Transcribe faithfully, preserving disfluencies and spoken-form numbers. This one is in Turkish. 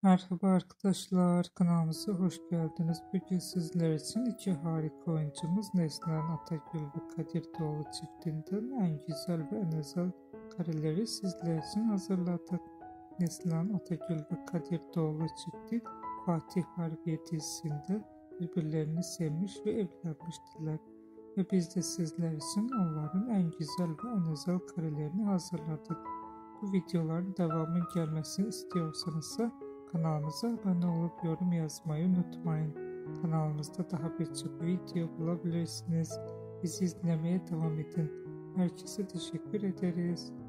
Merhaba arkadaşlar, kanalımıza hoş geldiniz. Bugün sizler için iki harika oyuncumuz Neslihan Atagül ve Kadir Doğulu çiftinden en güzel ve en özel kareleri sizler için hazırladık. Neslihan Atagül ve Kadir Doğulu çifti Fatih Harbiye dizisinde birbirlerini sevmiş ve evlenmiştiler. Ve biz de sizler için onların en güzel ve en özel karelerini hazırladık. Bu videoların devamı gelmesini istiyorsanız kanalımıza abone olup yorum yazmayı unutmayın. Kanalımızda daha birçok video bulabilirsiniz. Bizi izlemeye devam edin. Herkese teşekkür ederiz.